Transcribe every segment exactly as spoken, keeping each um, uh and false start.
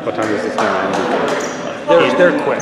What time does this game end? They're, they're quick.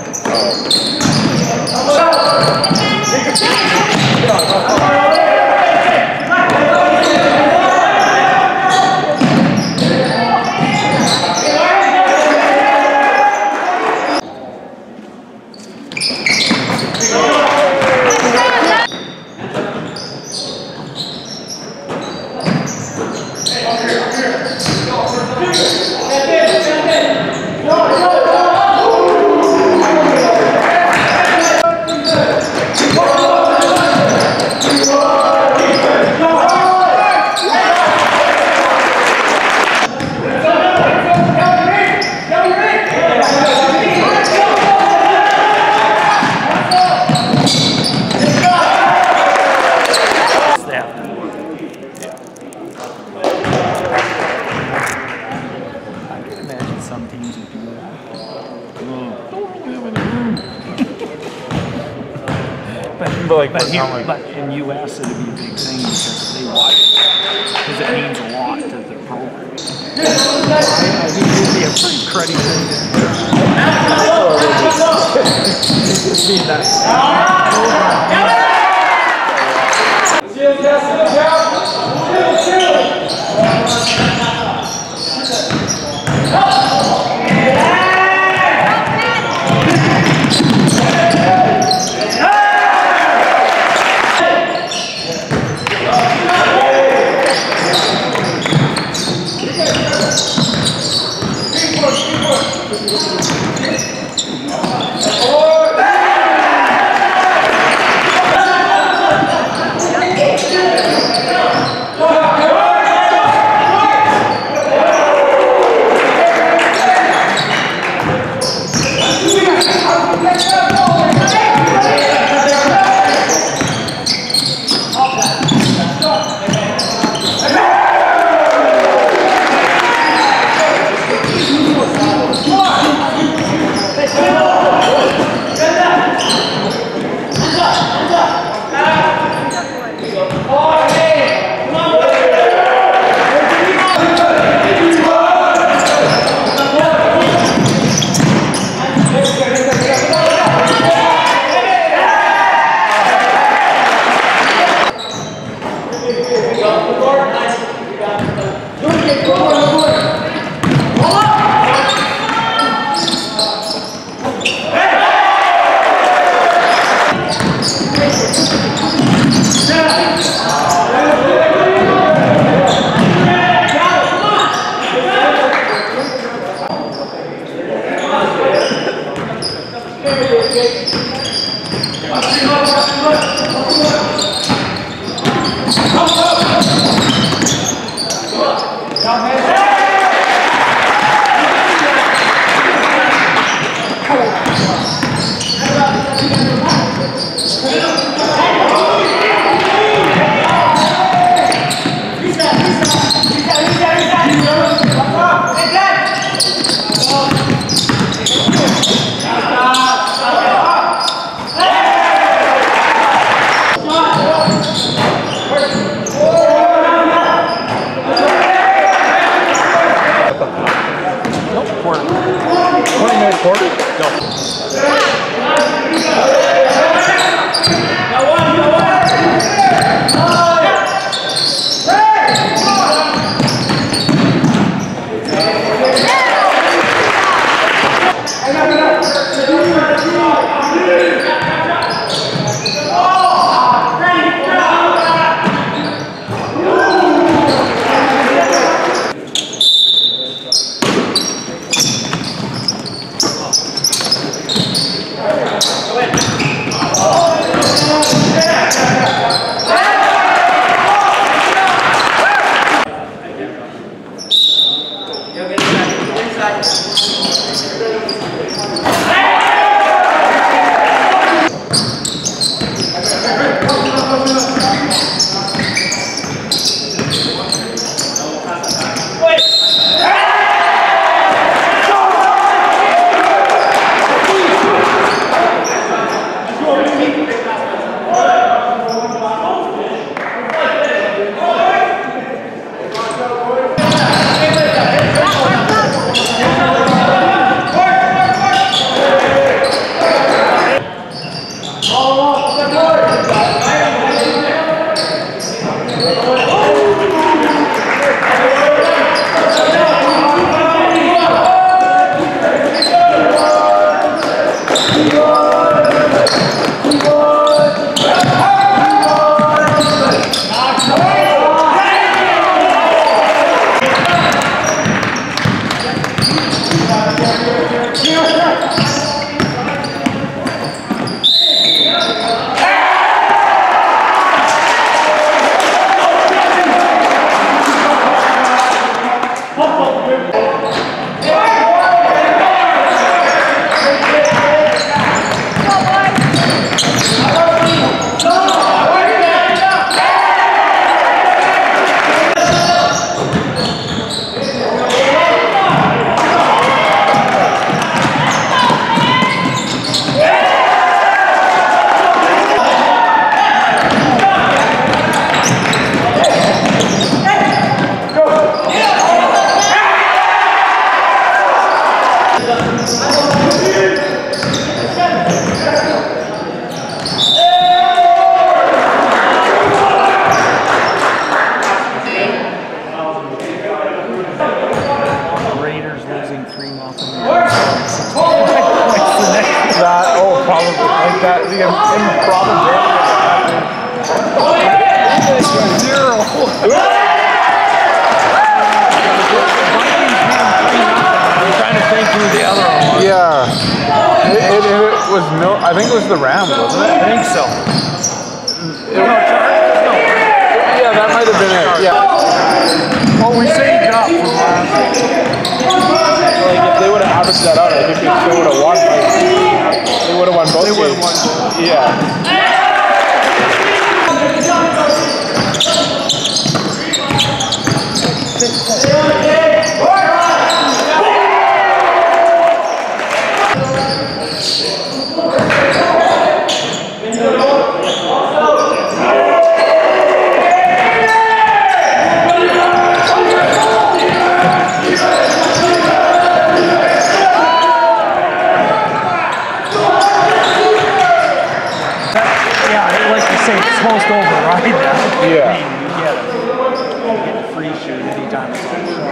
Like, but here, but in U S it'd be a big thing because they watch it, because it means a lot to the program. I think it'd be a pretty cruddy thing. It'd be nice. Go ahead. running off in there. What's the next? That, oh, probably. Like that, the improbability of that. Zero. I'm trying to think who the other one was. Yeah. It, it, it was no, I think it was the Rams, wasn't it? I think so. It, no, no. Yeah, that might have been it. Yeah. Well, we saved up from last year. Like, if they would have averaged that out, I think they still would have won. Like, they would have won both They would have games. won. Yeah. Supposed to override that. Yeah. I mean, you get a, you get a free shoot anytime it's on the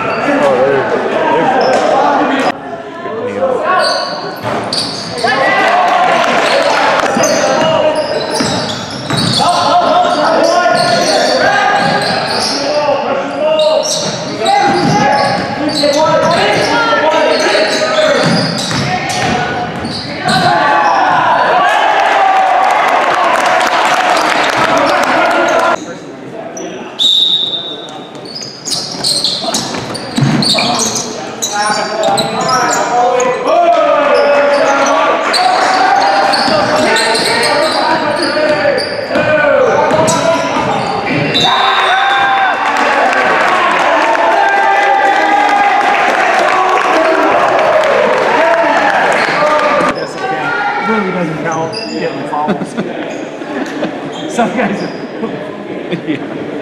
Some guys are... Yeah.